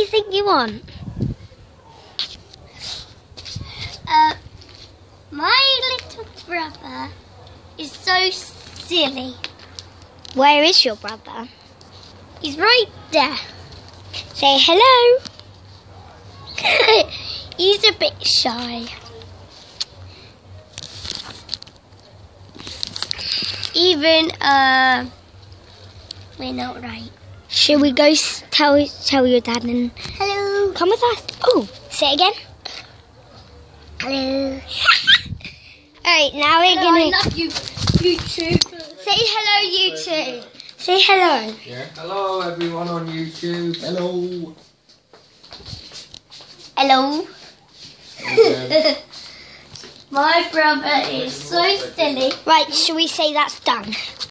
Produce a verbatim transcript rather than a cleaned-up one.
anything you want. Uh, my little brother is so silly. Where is your brother? He's right there. Say hello. He's a bit shy. Even, uh, we're not right. Should we go s- tell tell your dad and Hello. come with us? Oh, say it again. Hello. Alright, now we're Hello, I gonna love you, YouTube. say hello, YouTube. Say hello. Yeah. Hello everyone on YouTube. Hello. Hello. Okay. My brother is so silly. Right, shall we say that's done?